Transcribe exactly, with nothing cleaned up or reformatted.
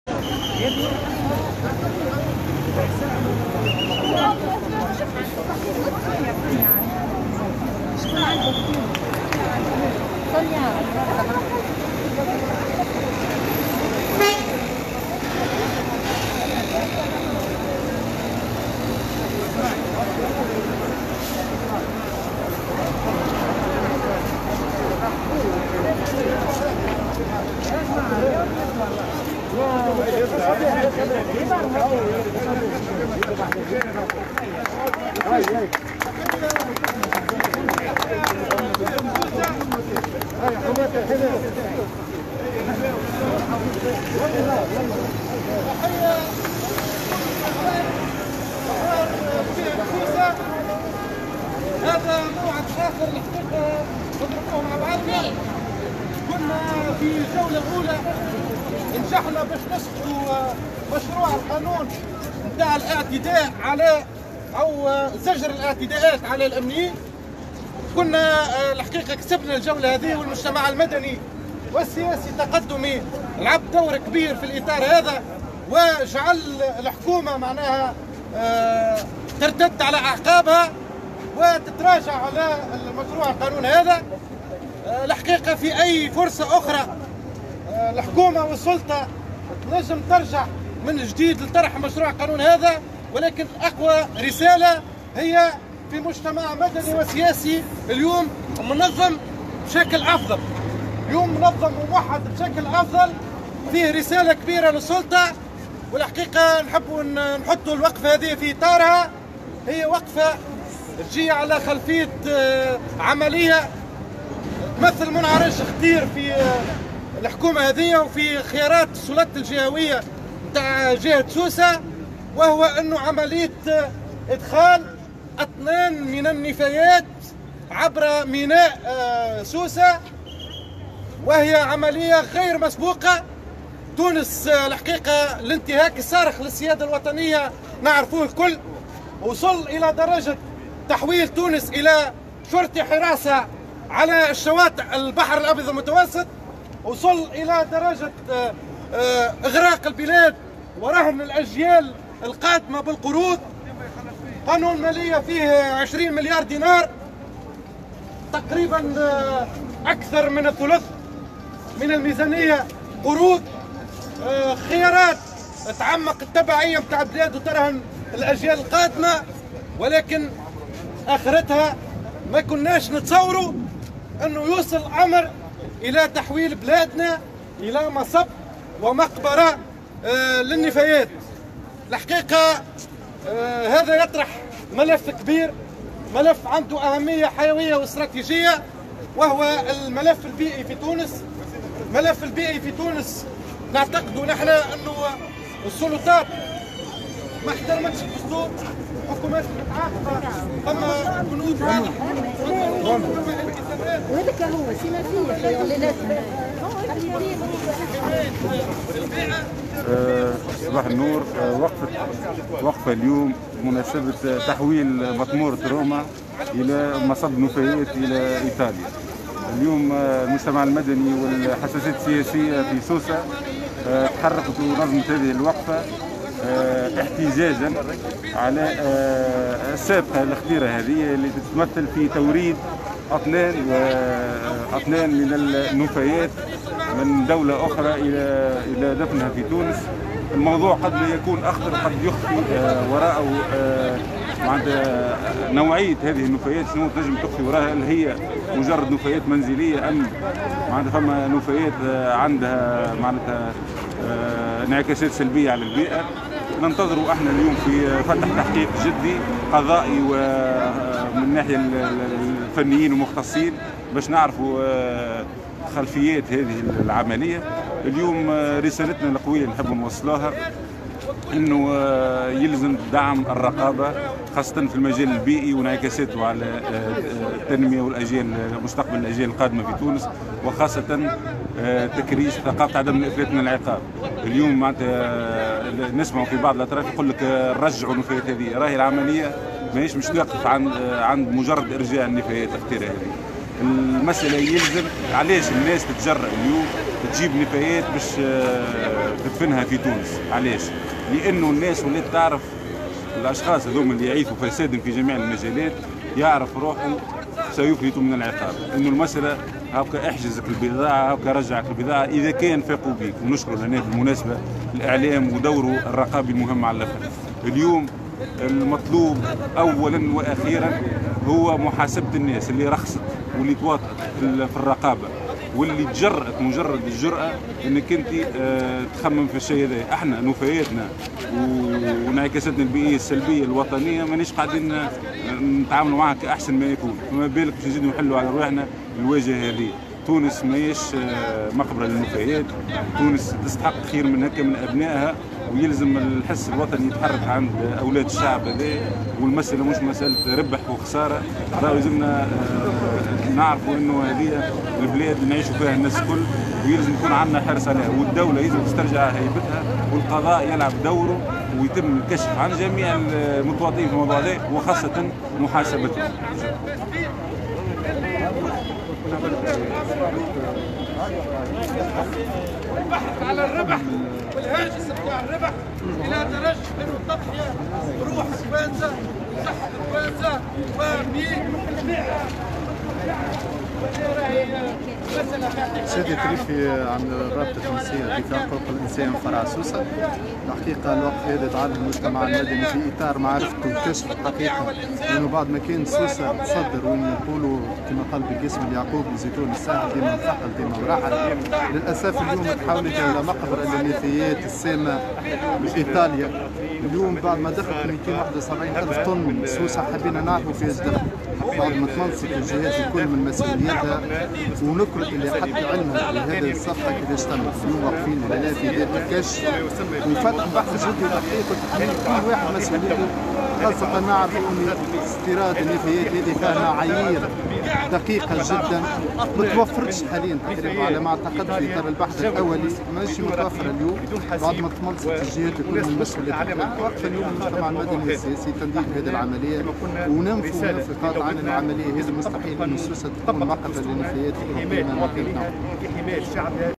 هذا موعد آخر الحقيقة نضربوه مع بعضنا. كنا في الجولة الأولى نجحنا باش نسقطوا مشروع القانون نتاع الاعتداء على أو زجر الاعتداءات على الأمنيين. كنا الحقيقة كسبنا الجولة هذه، والمجتمع المدني والسياسي التقدمي لعب دور كبير في الإطار هذا، وجعل الحكومة معناها ترتد على أعقابها وتتراجع على المشروع القانون هذا. الحقيقة في أي فرصة أخرى الحكومة والسلطة تنجم ترجع من جديد لطرح مشروع القانون هذا، ولكن أقوى رسالة هي في مجتمع مدني وسياسي اليوم منظم بشكل أفضل، اليوم منظم وموحد بشكل أفضل، فيه رسالة كبيرة للسلطة. والحقيقة نحبوا نحطوا الوقفة هذه في إطارها، هي وقفة تجي على خلفية عملية تمثل منعرج خطير في الحكومة هذه وفي خيارات السلطات الجهوية نتاع جهة سوسة، وهو أنه عملية إدخال أطنان من النفايات عبر ميناء سوسة، وهي عملية غير مسبوقة. تونس الحقيقة الانتهاك الصارخ للسيادة الوطنية نعرفوه الكل، وصل إلى درجة تحويل تونس إلى شرطة حراسة على الشواطئ البحر الأبيض المتوسط، وصل إلى درجة إغراق البلاد ورهن الأجيال القادمة بالقروض. قانون مالية فيه عشرين مليار دينار، تقريبا أكثر من الثلث من الميزانية قروض. خيارات تعمق التبعية متاع البلاد وترهن الأجيال القادمة، ولكن آخرتها ما كناش نتصوروا أنه يوصل الأمر إلى تحويل بلادنا إلى مصب ومقبرة للنفايات. الحقيقة هذا يطرح ملف كبير، ملف عنده أهمية حيوية واستراتيجية، وهو الملف البيئي في تونس. الملف البيئي في تونس نعتقد نحن أنه السلطات ما احترمتش الدستور، حكومات متعاقبة، ثم بنود واضحة، وهذاك هو سيما فيه اللي لازم صباح النور. وقفة وقفة اليوم بمناسبة تحويل مطمورة روما إلى مصب نفايات إلى إيطاليا. اليوم المجتمع المدني والحساسات السياسية في سوسة تحركت ونظمت هذه الوقفة احتجاجا على السابقة الخطيرة هذه اللي تتمثل في توريد أطنان وأطنان من النفايات من دولة أخرى إلى إلى دفنها في تونس. الموضوع قد لا يكون أخطر، قد يخفي وراءه معناتها نوعية هذه النفايات، شنو تنجم تخفي وراها، هل هي مجرد نفايات منزلية أم معناتها فما نفايات عندها معناتها انعكاسات سلبية على البيئة. ننتظروا احنا اليوم في فتح تحقيق جدي قضائي ومن الناحية الفنيين ومختصين باش نعرفوا خلفيات هذه العملية. اليوم رسالتنا القوية نحب نوصلوها انه يلزم دعم الرقابة خاصة في المجال البيئي وانعكاساته على التنمية والاجيال مستقبل الاجيال القادمة في تونس، وخاصة تكريس ثقافة عدم الافلات من العقاب. اليوم معناتها نسمع في بعض الاطراف يقول لك رجعوا النفايات هذه، راهي العملية ماهيش مش توقف عند عند مجرد ارجاع النفايات الخطيرة هذه. المسألة يلزم علاش الناس تتجرأ اليوم تجيب نفايات باش تدفنها في تونس. علاش؟ لأنه الناس ولات تعرف الأشخاص هذوما اللي يعيثوا فسادا في جميع المجالات يعرف روحه سيفلت من العقاب. انه المساله هاكا احجزك البضاعه، هاكا رجعك البضاعه اذا كان فاقوا بيك. ونشكر هنا بالمناسبه الاعلام ودوره الرقابي المهم على الاخر. اليوم المطلوب اولا واخيرا هو محاسبه الناس اللي رخصت واللي تواطئت في الرقابه واللي تجرأت مجرد الجرأة انك انت اه تخمم في الشيء هذا. احنا نفاياتنا وانعكاساتنا البيئية السلبية الوطنية مانيش قاعدين نتعاملوا معها كأحسن ما يكون، فما بالك باش نزيدوا نحلوا على رواحنا الواجهة هذه. تونس ماهيش مقبرة للنفايات، تونس تستحق خير من هكا من أبنائها، ويلزم الحس الوطني يتحرك عند أولاد الشعب هذا. والمسألة مش مسألة ربح وخسارة، راهو لازمنا نعرفوا انه هذه البلاد اللي نعيشوا فيها الناس الكل، ويلزم يكون عندنا حرص عليها، والدولة يلزم تسترجع هيبتها، والقضاء يلعب دوره ويتم الكشف عن جميع المتواطئين في الموضوع هذا وخاصة محاسبتهم. البحث على الربح والهاجس بتاع الربح الى درجه انه التضحيه بروح التوانسه وصحه التوانسه وبالبيئه. سيدي تريفي عن الرابطة التونسية لدفاع حقوق الإنسان فرع سوسة. الحقيقة الوقت هذا تعرض المجتمع المدني في إطار معرفته وكشف الحقيقة، لأنه بعد ما كان سوسة تصدر وين يقولوا كما قال بالقسم اليعقوب لزيتون الساحل ديما انفحل ديما مرحل، للأسف اليوم تحولت إلى مقبرة للنفايات السامة بإيطاليا. اليوم بعد ما دخلت مئتين وواحد وسبعين ألف طن سوسة حبينا نعرفوا فيها دخل، بعد ما تمنصت الجهات الكل من مسؤوليتها ونكرت اللي حتى علمها بهذه الصفقه كيفاش تمت. اليوم واقفين هنا في ذات الكشف وفتح بحث جدي وتحقيق وتحميل كل واحد مسؤوليته، خاصه نعرفوا ان استيراد النفايات هذه فيها معايير دقيقه جدا ما توفرتش حاليا تقريبا على ما اعتقد في اطار البحث الاولي، ماشي متوفره اليوم بعد ما تمنصت الجهات الكل من مسؤوليتها. واقف اليوم المجتمع المدني والسياسي تنديد هذه العمليه وننفوا وننفي قاطعا العمليه هذه مستحيل ان سوسه تكون مقبره للنفايات في